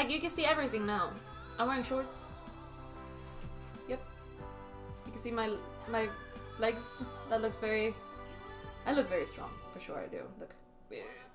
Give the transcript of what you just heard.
Like, you can see everything now. I'm wearing shorts. Yep. You can see my legs. That looks very... I look very strong. For sure I do. Look.